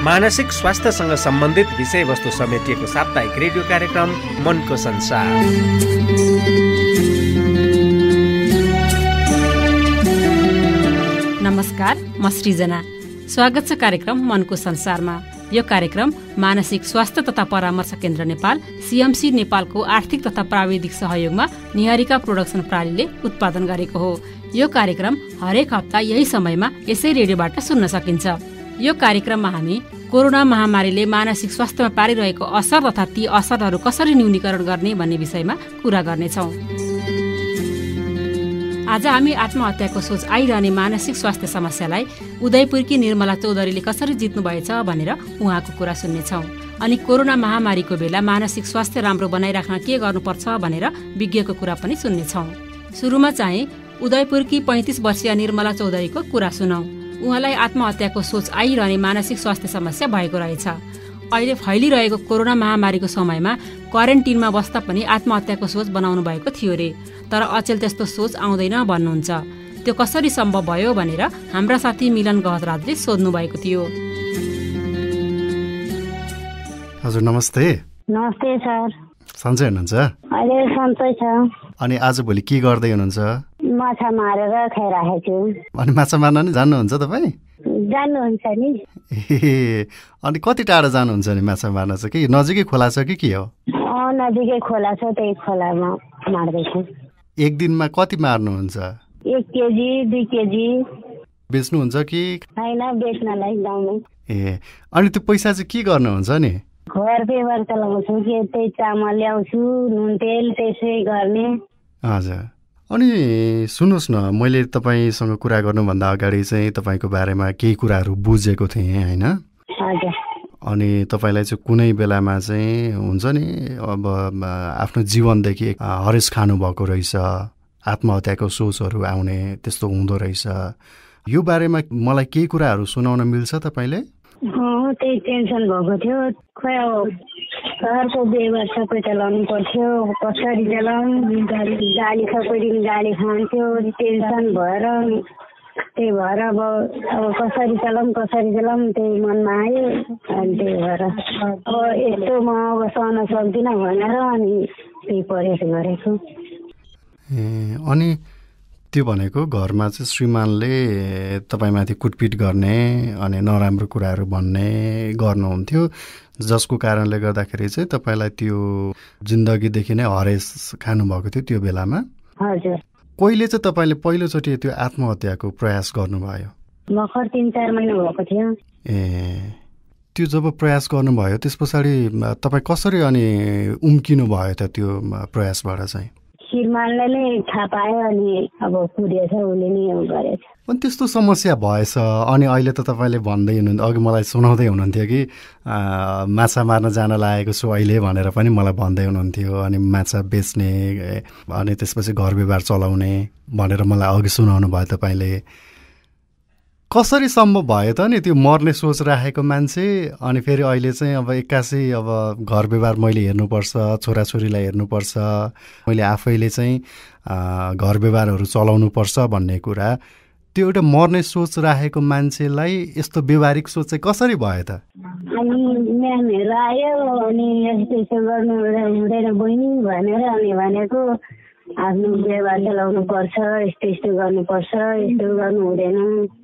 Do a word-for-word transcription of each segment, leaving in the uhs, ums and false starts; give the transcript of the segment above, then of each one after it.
मानसिक स्वास्थ्यसँग सम्बन्धित विषयवस्तु समेटिएको साप्ताहिक रेडियो कार्यक्रम मनको संसार। नमस्कार, म सृजना। स्वागत छ कार्यक्रम मनको संसारमा। यो कार्यक्रम मानसिक स्वास्थ्य तथा परामर्श केन्द्र नेपाल सीएमसी नेपालको आर्थिक तथा प्राविधिक सहयोगमा निहारिका प्रोडक्सन प्रणालीले उत्पादन गरेको हो। यो कार्यक्रम हरेक हप्ता यही समयमा यसै रेडियोबाट सुन्न सकिन्छ। यो कार्यक्रममा हामी कोरोना महामारीले मानसिक स्वास्थ्यमा पारिरहेको असर तथा ती असरहरू कसरी न्यूनीकरण गर्ने भन्ने विषयमा कुरा गर्नेछौँ। आज हामी आत्महत्याको सोच आइरहने मानसिक स्वास्थ्य समस्यालाई उदयपुरकी निर्मला चौधरीले कसरी जित्नुभएछ भनेर उहाँको कुरा सुन्नेछौँ। अनि कोरोना महामारीको बेला मानसिक स्वास्थ्य राम्रो बनाइराख्न के गर्नुपर्छ भनेर विज्ञको कुरा पनि सुन्नेछौँ। सुरुमा चाहिँ उदयपुरकी पैँतिस वर्षीय निर्मला चौधरीको कुरा सुनौँ। उहाँलाई आत्महत्याको सोच आइरहने मानसिक स्वास्थ्य समस्या भएको रहेछ। अहिले फैलिरहेको कोरोना महामारीको समयमा क्वारेन्टिनमा बस्दा पनि आत्महत्याको सोच बनाउनु भएको थियो रे, तर अचेल त्यस्तो सोच आउँदैन भन्नुहुन्छ। त्यो कसरी सम्भव भयो भनेर हाम्रा साथी मिलन गहतराजले सोध्नु भएको थियो। हजुर नमस्ते। नमस्ते सर। सन्चै हुनुहुन्छ? अहिले सन्चै छ। अनि आजभोलि के गर्दै हुनुहुन्छ? माछा मारेर खाइराखेको छु। अनि माछा मार्न नि जान्नुहुन्छ तपाईँ? जान्नुहुन्छ नि। ए अनि कति टाढा जानुहुन्छ नि माछा मार्न चाहिँ? कि नजिकै खोला छ कि के हो? अँ नजिकै खोला छ, त्यही खोलामा मार्दैछु। एक दिनमा कति मार्नुहुन्छ? एक केजी दुई केजी। बेच्नुहुन्छ कि? होइन, बेच्नलाई गाउँमा। ए अनि त्यो पैसा चाहिँ के गर्नुहुन्छ नि? घर व्यवहार चलाउँछु कि त्यही चामल ल्याउँछु, नुन तेल त्यसै गर्ने। हजुर। अनि सुन्नुहोस् न, मैले तपाईँसँग कुरा गर्नुभन्दा अगाडि चाहिँ तपाईँको बारेमा केही कुराहरू बुझेको थिएँ होइन? हजुर। अनि तपाईँलाई चाहिँ कुनै बेलामा चाहिँ हुन्छ नि अब आफ्नो जीवनदेखि हरेस खानुभएको रहेछ, आत्महत्याको सोचहरू आउने त्यस्तो हुँदो रहेछ। यो बारेमा मलाई केही कुराहरू सुनाउन मिल्छ तपाईँले? अँ त्यही टेन्सन भएको थियो। खोइ अब घरको व्यवहार सबै चलाउनु पर्थ्यो, कसरी चलाउनु, गाडी गाडी सबै दिन गाडी खान्थ्यो, टेन्सन भएर त्यही भएर अब अब कसरी चलाउँ कसरी चलाउँ त्यही मनमा आयो। अनि त्यही भएर अब यस्तो म अब सहन सक्दिनँ भनेर अनि त्यही प्रयास गरेको। ए अनि त्यो भनेको घरमा चाहिँ श्रीमानले तपाईँमाथि कुटपिट गर्ने अनि नराम्रो कुराहरू भन्ने गर्नुहुन्थ्यो, जसको कारणले गर्दाखेरि चाहिँ तपाईँलाई त्यो जिन्दगीदेखि नै हरेस खानुभएको थियो त्यो बेलामा? हजुर। कहिले चाहिँ तपाईँले पहिलोचोटि त्यो आत्महत्याको प्रयास गर्नुभयो? भर्खर तिन चार महिना भएको थियो। ए त्यो जब प्रयास गर्नुभयो त्यस पछाडि तपाईँ कसरी अनि उम्किनु भयो त त्यो प्रयासबाट चाहिँ? श्रीमानले नै थाहा पायो अनि अब कुदेछ, उसले नै गरेछ। अनि त्यस्तो समस्या भएछ अनि अहिले त तपाईँले भन्दै हुनुहुन्थ्यो, अघि मलाई सुनाउँदै हुनुहुन्थ्यो कि माछा मार्न जान लागेको छु अहिले भनेर पनि मलाई भन्दै हुनुहुन्थ्यो। अनि माछा बेच्ने अनि त्यसपछि घर व्यवहार चलाउने भनेर मलाई अघि सुनाउनु भयो तपाईँले। कसरी सम्भव भयो त नि त्यो मर्ने सोच राखेको मान्छे अनि फेरि अहिले चाहिँ अब एक्कासी अब घर व्यवहार मैले हेर्नुपर्छ, छोराछोरीलाई हेर्नुपर्छ, मैले आफैले चाहिँ घर व्यवहारहरू चलाउनुपर्छ भन्ने कुरा, त्यो एउटा मर्ने सोच राखेको मान्छेलाई यस्तो व्यवहारिक सोच चाहिँ कसरी भयो त? अनि म्यामहरू आयो अनि यस्तो यस्तो गर्नु हुँदैन बहिनी भनेर अनि भनेको आफ्नो व्यवहार चलाउनु पर्छ, यस्तो यस्तो गर्नुपर्छ, यस्तो गर्नु हुँदैन।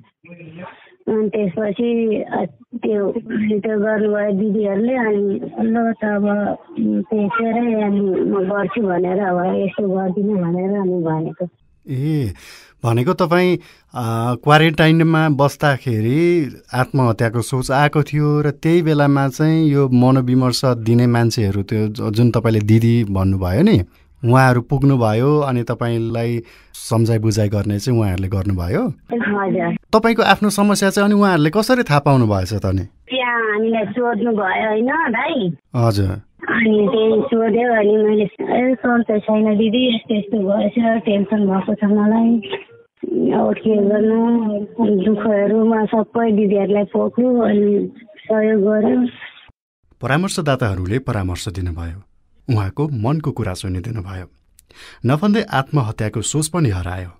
अनि त्यसपछि त्यो त्यो गर्नुभयो दिदीहरूले। अनि ल त अब त्यसरी अनि म गर्छु भनेर अब यस्तो गर्दिनँ भनेर अनि भनेको। ए भनेको तपाईँ क्वारेन्टाइनमा बस्दाखेरि आत्महत्याको सोच आएको थियो र त्यही बेलामा चाहिँ यो मनोविमर्श दिने मान्छेहरू त्यो जुन तपाईँले दिदी भन्नुभयो नि उहाँहरू पुग्नुभयो अनि तपाईँलाई सम्झाइ बुझाइ गर्ने चाहिँ उहाँहरूले गर्नुभयो? हजुर। तपाईँको आफ्नो समस्या चाहिँ अनि उहाँहरूले कसरी थाहा पाउनु भएछ त नि? त्यहाँ हामीलाई सोध्नु भयो होइन भाइ? हजुर। अनि त्यही सोध्यो अनि मैले ए सन्चै छैन दिदी, यस्तो यस्तो भएछ, टेन्सन भएको छ मलाई, अब के गर्नु, दुःखहरूमा सबै दिदीहरूलाई पोख्नु अनि सहयोग गर्यो। परामर्शदाताहरूले परामर्श दिनुभयो, उहाँको मनको कुरा सुनिदिनु भयो, नभन्दै आत्महत्याको सोच पनि हरायो।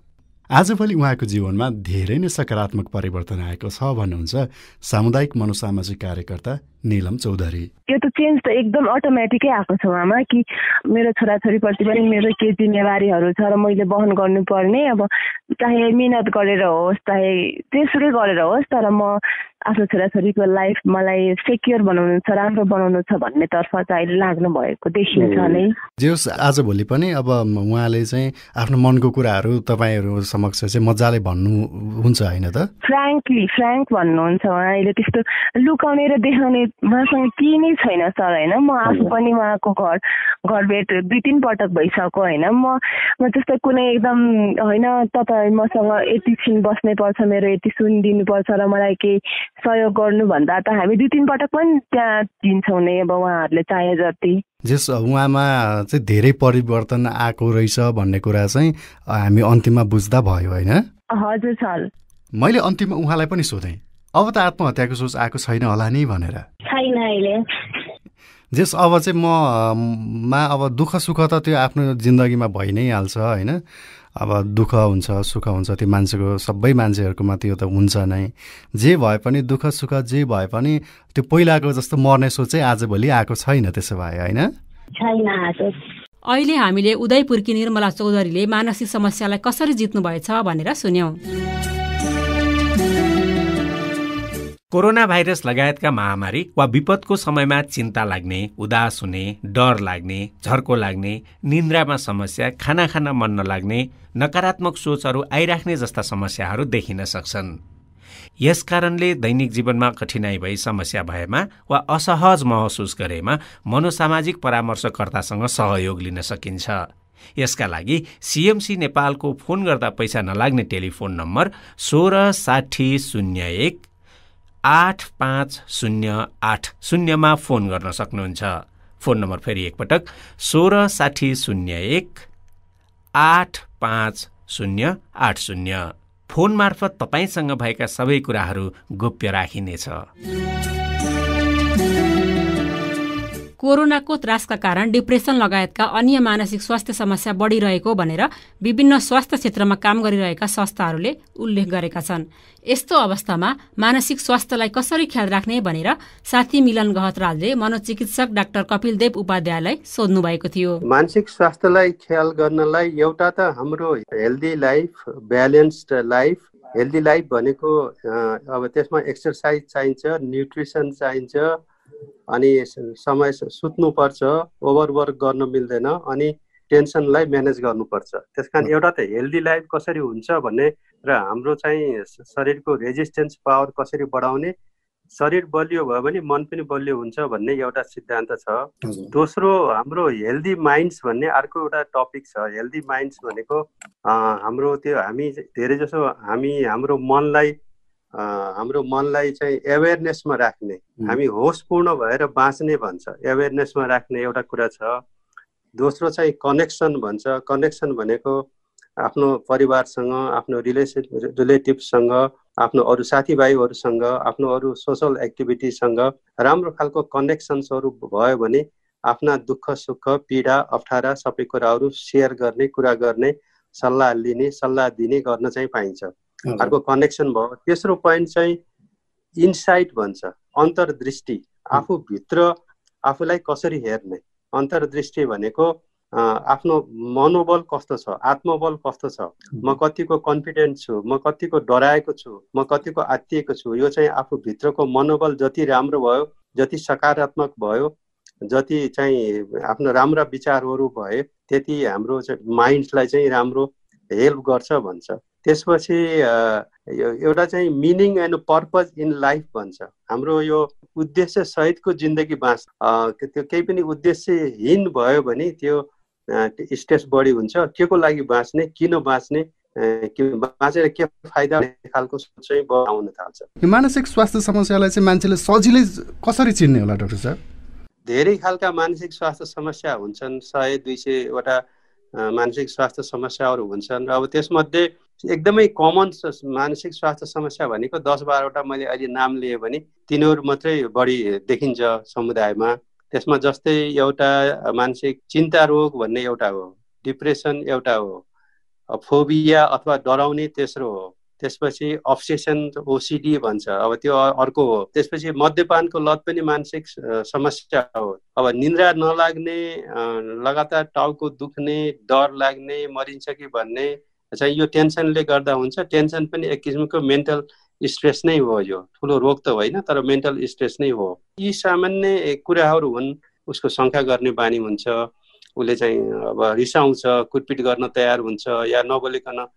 आजभोलि उहाँको जीवनमा धेरै नै सकारात्मक परिवर्तन आएको छ भन्नुहुन्छ सामुदायिक मनोसामाजिक कार्यकर्ता नीलम चौधरी। यो त चेन्ज त एकदम अटोमेटिकै आएको छ उहाँमा कि मेरो छोराछोरीप्रति पनि मेरो के जिम्मेवारीहरू छ र मैले वहन गर्नुपर्ने, अब चाहे मिहिनेत गरेर होस् चाहे त्यसुकै गरेर होस्, तर म आफ्नो छोराछोरीको लाइफ मलाई सेक्योर बनाउनु छ, राम्रो बनाउनु छ भन्नेतर्फ चाहिँ अहिले लाग्नु भएको देखिन्छ नै। जे होस् आजभोलि पनि अब उहाँले चाहिँ आफ्नो मनको कुराहरू तपाईँहरू समक्ष चाहिँ मजाले भन्नुहुन्छ होइन त? फ्र्याङ्कली फ्र्याङ्क भन्नुहुन्छ उहाँ। अहिले त्यस्तो लुकाउने र देखाउने उहाँसँग के नै छैन सर होइन। म आफू पनि उहाँको घर घर भेट दुई तिन पटक भइसक्यो होइन। म म जस्तै कुनै एकदम होइन तपाईँ मसँग यति छिन बस्नै पर्छ, मेरो यति सुन दिनुपर्छ र मलाई केही सहयोग गर्नुभन्दा त हामी दुई तिन पटक पनि त्यहाँ दिन्छौँ नै अब उहाँहरूले चाहे जति। जस उहाँमा चाहिँ धेरै परिवर्तन आएको रहेछ भन्ने कुरा चाहिँ हामी अन्तिममा बुझ्दा भयो होइन? हजुर सर। मैले अन्तिममा उहाँलाई पनि सोधेँ अब त आत्महत्याको सोच आएको छैन होला नि भनेर। छैन अहिले। जस अब चाहिँ म मा अब दुःख सुख त त्यो आफ्नो जिन्दगीमा भइ नै हाल्छ होइन। अब दुःख हुन्छ सुख हुन्छ त्यो मान्छेको सबै मान्छेहरूकोमा त्यो त हुन्छ नै। जे भए पनि दुःख सुख जे भए पनि त्यो पहिलाको जस्तो मर्ने सोच चाहिँ आजभोलि आएको छैन त्यसो भए होइन? छैन आएको। अहिले हामीले उदयपुरकी निर्मला चौधरीले मानसिक समस्यालाई कसरी जित्नु भएछ भनेर सुन्यौं। कोरोना भाइरस लगायतका महामारी वा विपदको समयमा चिन्ता लाग्ने, उदास हुने, डर लाग्ने, झर्को लाग्ने, निन्द्रामा समस्या, खाना खान मन नलाग्ने, नकारात्मक सोचहरू आइराख्ने जस्ता समस्याहरू देखिन सक्छन्। यस कारणले दैनिक जीवनमा कठिनाई भई समस्या भएमा वा असहज महसुस गरेमा मनोसामाजिक परामर्शकर्तासँग सहयोग लिन सकिन्छ। यसका लागि सीएमसी नेपालको फोन गर्दा पैसा नलाग्ने टेलिफोन नम्बर सोह्र साठी शून्य एक आठ पाँच शून्य आठ शून्यमा फोन गर्न सक्नुहुन्छ। फोन नम्बर फेरि एकपटक सोह्र साठी शून्य एक आठ पाँच शून्य आठ शून्य। फोन मार्फत तपाईँसँग भएका सबै कुराहरू गोप्य राखिनेछ। कोरोनाको त्रासका कारण डिप्रेसन लगायतका अन्य मानसिक स्वास्थ्य समस्या बढिरहेको भनेर विभिन्न स्वास्थ्य क्षेत्रमा काम गरिरहेका संस्थाहरूले उल्लेख गरेका छन्। यस्तो अवस्थामा मानसिक स्वास्थ्यलाई कसरी ख्याल राख्ने भनेर साथी मिलन गहतराजले मनोचिकित्सक डाक्टर कपिलदेव उपाध्यायलाई सोध्नु भएको थियो। मानसिक स्वास्थ्यलाई ख्याल गर्नलाई एउटा त हाम्रो healthy life, balanced life, healthy life भनेको अब त्यसमा एक्सर्साइज चाहिन्छ, न्युट्रिसन चाहिन्छ, अनि समय सुत्नुपर्छ, ओभरवर्क गर्न मिल्दैन, अनि टेन्सनलाई म्यानेज गर्नुपर्छ। त्यस कारण एउटा त हेल्दी लाइफ कसरी हुन्छ भन्ने र हाम्रो चाहिँ शरीरको रेजिस्टेन्स पावर कसरी बढाउने, शरीर बलियो भयो भने मन पनि बलियो हुन्छ भन्ने एउटा सिद्धान्त छ। दोस्रो हाम्रो हेल्दी माइन्ड्स भन्ने अर्को एउटा टपिक छ। हेल्दी माइन्ड्स भनेको हाम्रो त्यो हामी धेरै जसो हामी हाम्रो मनलाई हाम्रो मनलाई चाहिँ एवेरनेसमा राख्ने, हामी होसपूर्ण भएर बाँच्ने भन्छ, एवेरनेसमा राख्ने एउटा कुरा छ। दोस्रो चाहिँ कनेक्सन भन्छ। कनेक्सन भनेको आफ्नो परिवारसँग, आफ्नो रिलेसन रिलेटिभसँग, आफ्नो अरू साथीभाइहरूसँग, आफ्नो अरू सोसल एक्टिभिटीसँग राम्रो खालको कनेक्सन्सहरू भयो भने आफ्ना दुःख सुख पीडा अप्ठ्यारा सबै कुराहरू सेयर गर्ने, कुरा गर्ने, सल्लाह लिने, सल्लाह दिने गर्न चाहिँ पाइन्छ। अर्को कनेक्सन भयो। तेस्रो पोइन्ट चाहिँ इनसाइट भन्छ, अन्तर्दृष्टि, आफूभित्र आफूलाई कसरी हेर्ने। अन्तर्दृष्टि भनेको आफ्नो मनोबल कस्तो छ, आत्मबल कस्तो छ, म कतिको कन्फिडेन्ट छु, म कतिको डराएको छु, म कतिको आत्तिएको छु। यो चाहिँ आफूभित्रको मनोबल जति राम्रो भयो, जति सकारात्मक भयो, जति चाहिँ आफ्नो राम्रा विचारहरू भए त्यति हाम्रो माइन्डलाई चाहिँ राम्रो हेल्प गर्छ भन्छ। त्यसपछि एउटा चाहिँ meaning and purpose in life भन्छ। हाम्रो यो उद्देश्य सहितको जिन्दगी बाँच, त्यो केही पनि उद्देश्यहीन भयो भने त्यो स्ट्रेस बढी हुन्छ। के को लागि बाँच्ने, किन बाँच्ने, बाँचेर के फाइदा खालको सोच चाहिँ आउन थाल्छ। यो मानसिक स्वास्थ्य समस्यालाई चाहिँ मान्छेले सजिलै कसरी चिन्ने होला डाक्टर साहब? धेरै खालका मानसिक स्वास्थ्य समस्या हुन्छन्, सय दुई सयवटा मानसिक स्वास्थ्य समस्याहरू हुन्छन्। अब त्यसमध्ये एकदमै कमन मानसिक स्वास्थ्य समस्या भनेको दस बाह्रवटा मैले अहिले नाम लिएँ भने तिनीहरू मात्रै बढी देखिन्छ समुदायमा। त्यसमा जस्तै एउटा मानसिक चिन्ता रोग भन्ने एउटा हो, डिप्रेसन एउटा हो, फोबिया अथवा डराउने तेस्रो हो। त्यसपछि अब्सेसन ओसिडी भन्छ, अब त्यो अर्को हो। त्यसपछि मद्यपानको लत पनि मानसिक समस्या हो। अब निन्द्रा नलाग्ने, लगातार टाउको दुख्ने, डर लाग्ने, मरिन्छ कि भन्ने चाहिँ यो टेन्सनले गर्दा हुन्छ। टेन्सन पनि एक किसिमको मेन्टल स्ट्रेस नै हो। यो ठुलो रोग त होइन, तर मेन्टल स्ट्रेस नै हो। यी सामान्य कुराहरू हुन्। उसको शङ्का गर्ने बानी हुन्छ, उसले चाहिँ अब रिसाउँछ, कुटपिट गर्न तयार हुन्छ, या नबोलिकन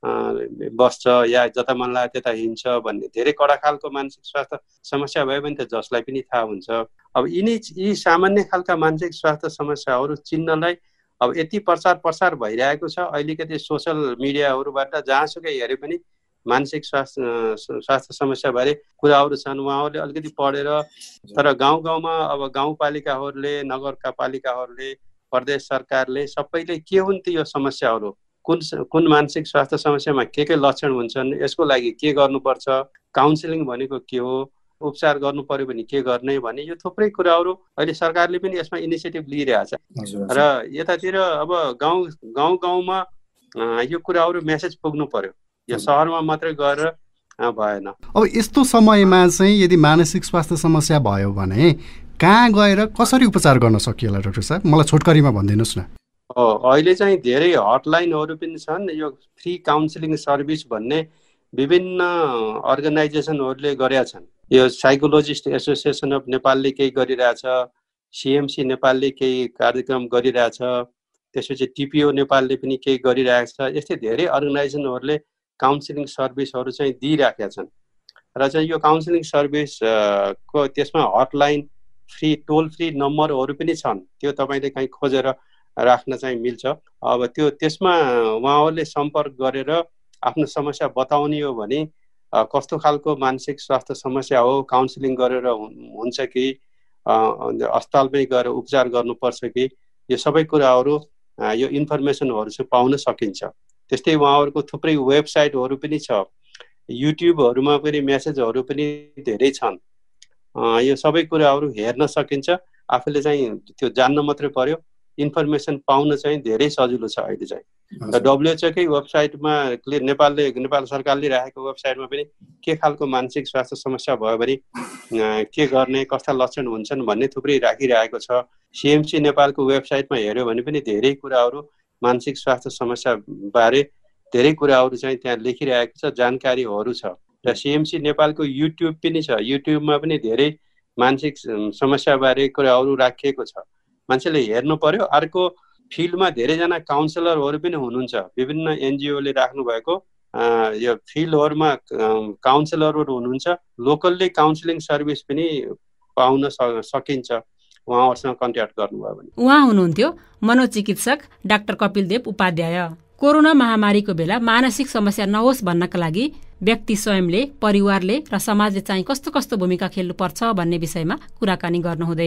बस्छ, या जता मन लाग्यो त्यता हिँड्छ भन्ने धेरै कडा खालको मानसिक स्वास्थ्य समस्या भयो भने त जसलाई पनि थाहा हुन्छ। अब यिनी यी सामान्य खालका मानसिक स्वास्थ्य समस्याहरू चिन्नलाई अब यति प्रचार प्रसार भइरहेको छ अहिलेको सोसल मिडियाहरूबाट, जहाँसुकै हेरे पनि मानसिक स्वास्थ्य स्वास्थ्य समस्याबारे कुराहरू छन्। उहाँहरूले अलिकति पढेर, तर गाउँ गाउँमा अब गाउँपालिकाहरूले, नगरपालिकाहरूले, प्रदेश सरकारले सबैले के हुन् त यो समस्याहरू, कुन कुन मानसिक स्वास्थ्य समस्यामा के के लक्षण हुन्छन्, यसको लागि के गर्नुपर्छ, काउन्सिलिङ भनेको के हो, उपचार गर्नु पर्यो भने के गर्ने भन्ने यो थुप्रै कुराहरू अहिले सरकारले पनि यसमा इनिसिएटिभ लिइरहेछ। र यतातिर अब गाउँ गाउँ गाउँमा यो कुराहरू मेसेज पुग्नु पर्यो, यो सहरमा मात्रै गएर भएन। अब यस्तो समयमा चाहिँ यदि मानसिक स्वास्थ्य समस्या भयो भने कहाँ गएर कसरी उपचार गर्न सकिएला डाक्टर साहब? मलाई छोटकरीमा भनिदिनुहोस् न। हो, अहिले चाहिँ धेरै हटलाइनहरू पनि छन्। यो फ्री काउन्सिलिङ सर्भिस भन्ने विभिन्न अर्गनाइजेसनहरूले गरेका छन्। यो साइकोलोजिस्ट एसोसिएसन अफ नेपालले केही गरिरहेछ, सीएमसी नेपालले केही कार्यक्रम गरिरहेछ, त्यसपछि टिपिओ नेपालले पनि केही गरिरहेको छ। यस्तै धेरै अर्गनाइजेसनहरूले काउन्सिलिङ सर्भिसहरू चाहिँ दिइराखेका छन्। र चाहिँ यो काउन्सिलिङ सर्भिस को त्यसमा हटलाइन, फ्री टोल फ्री नम्बरहरू पनि छन्। त्यो तपाईँले कहीँ खोजेर राख्न चाहिँ मिल्छ। अब त्यो त्यसमा उहाँहरूले सम्पर्क गरेर आफ्नो समस्या बताउने हो भने कस्तो खालको मानसिक स्वास्थ्य समस्या हो, काउन्सिलिङ गरेर हुन्छ कि अस्पतालमै गएर उपचार गर्नुपर्छ कि, यो सबै कुराहरू यो इन्फर्मेसनहरू चाहिँ पाउन सकिन्छ। त्यस्तै उहाँहरूको थुप्रै वेबसाइटहरू पनि छ, युट्युबहरूमा पनि मेसेजहरू पनि धेरै छन्। यो सबै कुराहरू हेर्न सकिन्छ। आफूले चाहिँ त्यो जान्न मात्रै पर्यो, इन्फर्मेसन पाउन चाहिँ धेरै सजिलो छ अहिले चाहिँ। र डब्लुएचओकै वेबसाइटमा नेपालले नेपाल सरकारले राखेको वेबसाइटमा पनि के खालको मानसिक स्वास्थ्य समस्या भयो भने के गर्ने, कस्ता लक्षण हुन्छन् भन्ने थुप्रै राखिरहेको छ। सीएमसी नेपालको वेबसाइटमा हेऱ्यो भने पनि धेरै कुराहरू मानसिक स्वास्थ्य समस्या बारे धेरै कुराहरू चाहिँ त्यहाँ लेखिरहेको छ, जानकारीहरू छ। र सीएमसी नेपालको युट्युब पनि छ, युट्युबमा पनि धेरै मानसिक समस्या बारे कुराहरू राखिएको छ। मान्छेले हेर्नु पर्यो। अर्को फिल्डमा धेरैजना काउन्सिलरहरू पनि हुनुहुन्छ, विभिन्न एनजिओले राख्नु भएको यो फिल्डहरूमा काउन्सिलरहरू हुनुहुन्छ। लोकल्ली काउन्सिलिङ सर्भिस पनि पाउन सकिन्छ उहाँहरूसँग कन्ट्याक्ट गर्नुभयो भने। उहाँ हुनुहुन्थ्यो मनोचिकित्सक डाक्टर कपिलदेव उपाध्याय। कोरोना महामारीको बेला मानसिक समस्या नहोस् भन्नका लागि व्यक्ति स्वयंले, परिवारले र समाजले चाहिँ कस्तो कस्तो भूमिका खेल्नुपर्छ भन्ने विषयमा कुराकानी गर्नुहुँदै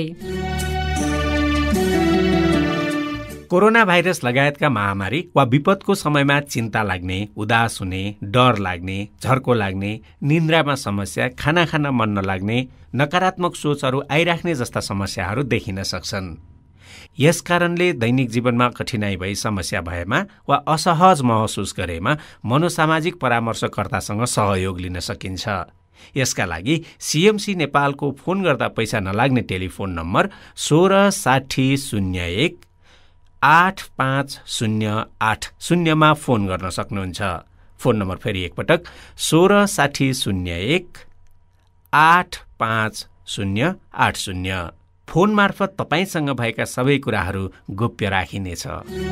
कोरोना भाइरस लगायतका महामारी वा विपदको समयमा चिन्ता लाग्ने, उदास हुने, डर लाग्ने, झर्को लाग्ने, निन्द्रामा समस्या, खाना खान मन नलाग्ने, नकारात्मक सोचहरू आइराख्ने जस्ता समस्याहरू देखिन सक्छन्। यस कारणले दैनिक जीवनमा कठिनाई भई समस्या भएमा वा असहज महसुस गरेमा मनोसामाजिक परामर्शकर्तासँग सहयोग लिन सकिन्छ। यसका लागि सीएमसी नेपालको फोन गर्दा पैसा नलाग्ने टेलिफोन नम्बर सोह्र साठी शून्य एक आठ पाँच शून्य आठ शून्यमा फोन गर्न सक्नुहुन्छ। फोन नम्बर फेरि एकपटक सोह्र साठी शून्य एक आठ पाँच शून्य आठ शून्य। फोन मार्फत तपाईसँग भएका सबै कुराहरू गोप्य राखिनेछ।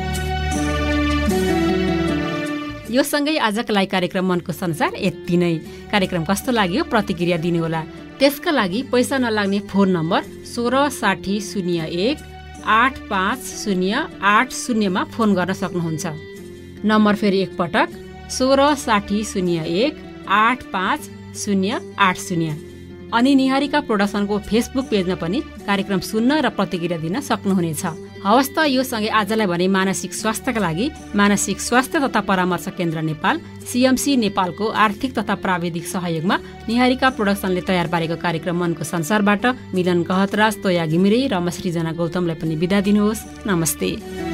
यो सँगै आजका लागि कार्यक्रम मनको संसार यति नै। कार्यक्रम कस्तो लाग्यो प्रतिक्रिया दिनुहोला। त्यसका लागि पैसा नलाग्ने फोन नम्बर सोह्र साठी शून्य एक आठ पाँच शून्य आठ शून्यमा फोन गर्न सक्नुहुन्छ। नम्बर फेरि एकपटक सोह्र साठी शून्य एक आठ पाँच शून्य आठ शून्य। अनि निहारिका प्रोडक्सनको फेसबुक पेजमा पनि कार्यक्रम सुन्न र प्रतिक्रिया दिन सक्नुहुनेछ। हवस् त यो सँगै आजलाई भने मानसिक स्वास्थ्यका लागि मानसिक स्वास्थ्य तथा परामर्श केन्द्र नेपाल सीएमसी नेपालको आर्थिक तथा प्राविधिक सहयोगमा निहारिका प्रोडक्सनले तयार पारेको कार्यक्रम मनको संसारबाट मिलन कहतराज, तोया घिमिरे र म सृजना गौतमलाई पनि बिदा दिनुहोस्। नमस्ते।